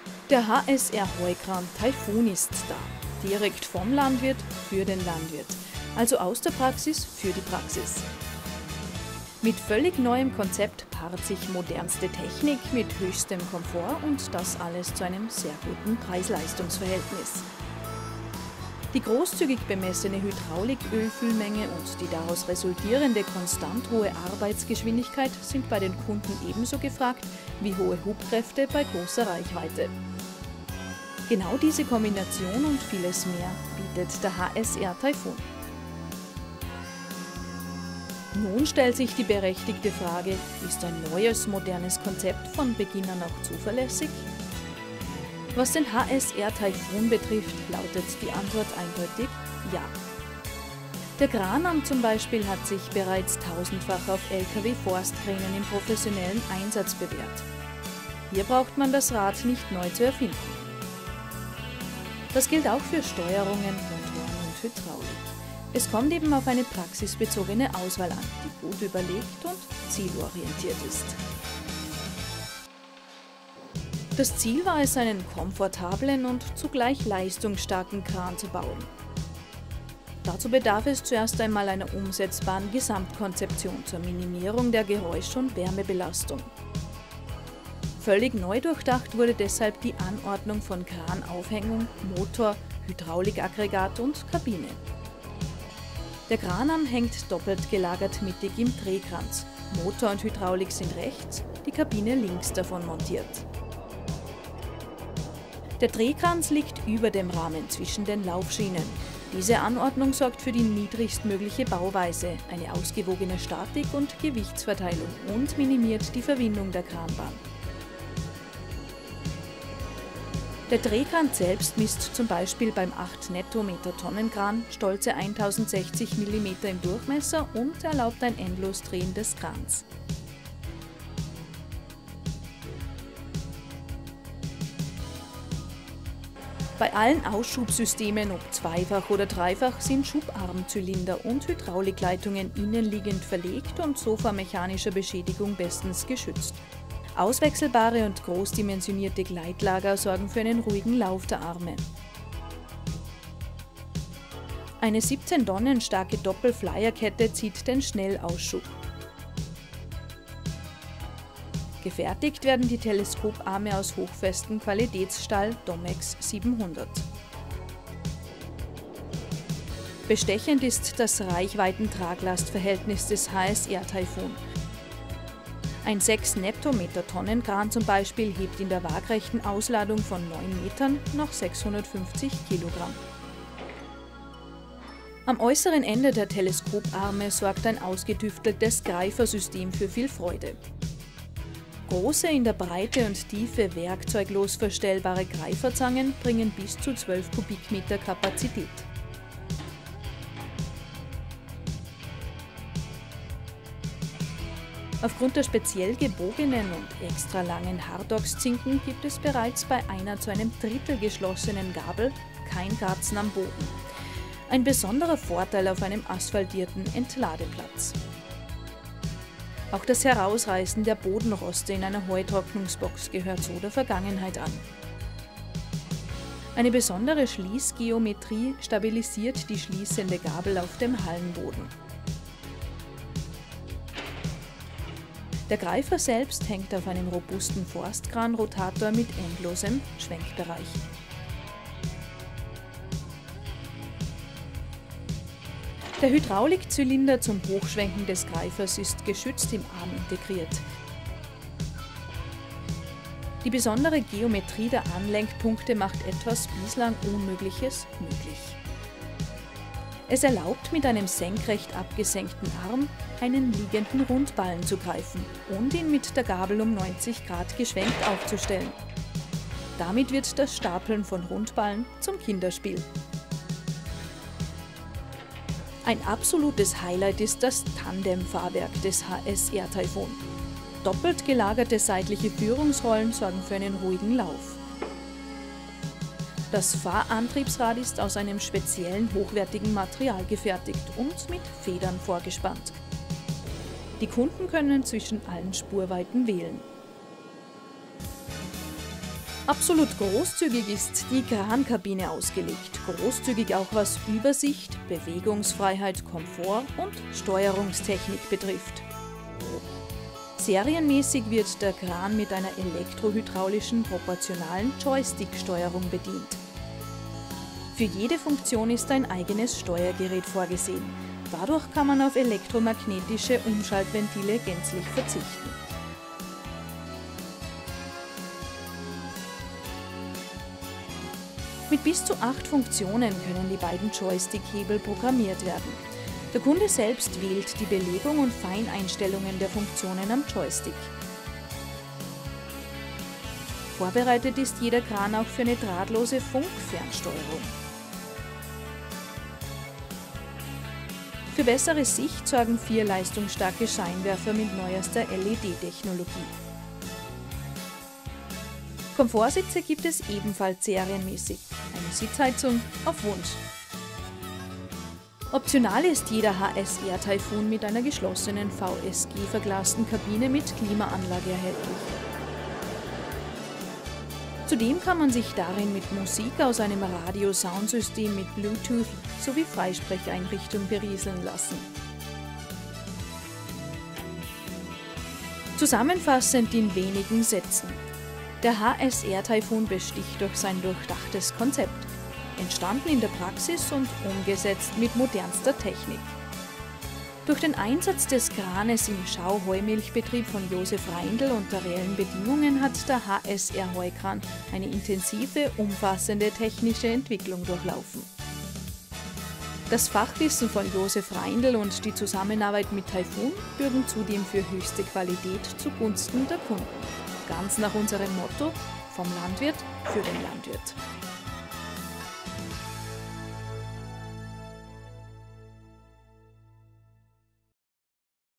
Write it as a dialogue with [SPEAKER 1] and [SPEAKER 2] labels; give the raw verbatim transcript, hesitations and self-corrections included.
[SPEAKER 1] Der H S R Heukran Taifun ist da. Direkt vom Landwirt für den Landwirt. Also aus der Praxis für die Praxis. Mit völlig neuem Konzept paart sich modernste Technik mit höchstem Komfort und das alles zu einem sehr guten Preis-Leistungs-Verhältnis. Die großzügig bemessene Hydraulik-Ölfüllmenge und die daraus resultierende konstant hohe Arbeitsgeschwindigkeit sind bei den Kunden ebenso gefragt wie hohe Hubkräfte bei großer Reichweite. Genau diese Kombination und vieles mehr bietet der H S R Taifun. Nun stellt sich die berechtigte Frage, ist ein neues, modernes Konzept von Beginn an auch zuverlässig? Was den H S R Taifun betrifft, lautet die Antwort eindeutig ja. Der Kranarm zum Beispiel hat sich bereits tausendfach auf L K W-Forstkränen im professionellen Einsatz bewährt. Hier braucht man das Rad nicht neu zu erfinden. Das gilt auch für Steuerungen, Motoren und Hydraulik. Es kommt eben auf eine praxisbezogene Auswahl an, die gut überlegt und zielorientiert ist. Das Ziel war es, einen komfortablen und zugleich leistungsstarken Kran zu bauen. Dazu bedarf es zuerst einmal einer umsetzbaren Gesamtkonzeption zur Minimierung der Geräusch- und Wärmebelastung. Völlig neu durchdacht wurde deshalb die Anordnung von Kranaufhängung, Motor, Hydraulikaggregat und Kabine. Der Kranarm hängt doppelt gelagert mittig im Drehkranz. Motor und Hydraulik sind rechts, die Kabine links davon montiert. Der Drehkranz liegt über dem Rahmen zwischen den Laufschienen. Diese Anordnung sorgt für die niedrigstmögliche Bauweise, eine ausgewogene Statik und Gewichtsverteilung und minimiert die Verwindung der Kranbahn. Der Drehkranz selbst misst zum Beispiel beim acht Nettometer-Tonnen-Kran stolze tausendsechzig Millimeter im Durchmesser und erlaubt ein Endlosdrehen des Krans. Bei allen Ausschubsystemen, ob zweifach oder dreifach, sind Schubarmzylinder und Hydraulikleitungen innenliegend verlegt und so vor mechanischer Beschädigung bestens geschützt. Auswechselbare und großdimensionierte Gleitlager sorgen für einen ruhigen Lauf der Arme. Eine siebzehn Tonnen starke Doppelflyerkette zieht den Schnellaussschub. Gefertigt werden die Teleskoparme aus hochfestem Qualitätsstahl Domex siebenhundert. Bestechend ist das Reichweiten-Traglastverhältnis des H S R Taifun. Ein sechs Nettometer-Tonnen Kran zum Beispiel hebt in der waagrechten Ausladung von neun Metern noch sechshundertfünfzig Kilogramm. Am äußeren Ende der Teleskoparme sorgt ein ausgetüfteltes Greifersystem für viel Freude. Große, in der Breite und Tiefe werkzeuglos verstellbare Greiferzangen bringen bis zu zwölf Kubikmeter Kapazität. Aufgrund der speziell gebogenen und extra langen Hardox-Zinken gibt es bereits bei einer zu einem Drittel geschlossenen Gabel kein Kratzen am Boden. Ein besonderer Vorteil auf einem asphaltierten Entladeplatz. Auch das Herausreißen der Bodenroste in einer Heutrocknungsbox gehört so der Vergangenheit an. Eine besondere Schließgeometrie stabilisiert die schließende Gabel auf dem Hallenboden. Der Greifer selbst hängt auf einem robusten Forstkranrotator mit endlosem Schwenkbereich. Der Hydraulikzylinder zum Hochschwenken des Greifers ist geschützt im Arm integriert. Die besondere Geometrie der Anlenkpunkte macht etwas bislang Unmögliches möglich. Es erlaubt, mit einem senkrecht abgesenkten Arm einen liegenden Rundballen zu greifen und ihn mit der Gabel um neunzig Grad geschwenkt aufzustellen. Damit wird das Stapeln von Rundballen zum Kinderspiel. Ein absolutes Highlight ist das Tandem-Fahrwerk des H S R Taifun. Doppelt gelagerte seitliche Führungsrollen sorgen für einen ruhigen Lauf. Das Fahrantriebsrad ist aus einem speziellen hochwertigen Material gefertigt und mit Federn vorgespannt. Die Kunden können zwischen allen Spurweiten wählen. Absolut großzügig ist die Krankabine ausgelegt. Großzügig auch was Übersicht, Bewegungsfreiheit, Komfort und Steuerungstechnik betrifft. Serienmäßig wird der Kran mit einer elektrohydraulischen proportionalen Joystick-Steuerung bedient. Für jede Funktion ist ein eigenes Steuergerät vorgesehen. Dadurch kann man auf elektromagnetische Umschaltventile gänzlich verzichten. Mit bis zu acht Funktionen können die beiden Joystick-Hebel programmiert werden. Der Kunde selbst wählt die Belegung und Feineinstellungen der Funktionen am Joystick. Vorbereitet ist jeder Kran auch für eine drahtlose Funkfernsteuerung. Für bessere Sicht sorgen vier leistungsstarke Scheinwerfer mit neuester L E D-Technologie. Komfortsitze gibt es ebenfalls serienmäßig, eine Sitzheizung auf Wunsch. Optional ist jeder H S R Typhoon mit einer geschlossenen V S G-verglasten Kabine mit Klimaanlage erhältlich. Zudem kann man sich darin mit Musik aus einem Radio-Soundsystem mit Bluetooth sowie Freisprecheinrichtung berieseln lassen. Zusammenfassend in wenigen Sätzen. Der H S R Typhoon besticht durch sein durchdachtes Konzept, entstanden in der Praxis und umgesetzt mit modernster Technik. Durch den Einsatz des Kranes im Schau-Heumilchbetrieb von Josef Reindl unter reellen Bedingungen hat der H S R Heukran eine intensive, umfassende technische Entwicklung durchlaufen. Das Fachwissen von Josef Reindl und die Zusammenarbeit mit Typhoon bürgen zudem für höchste Qualität zugunsten der Kunden. Ganz nach unserem Motto: vom Landwirt für den Landwirt.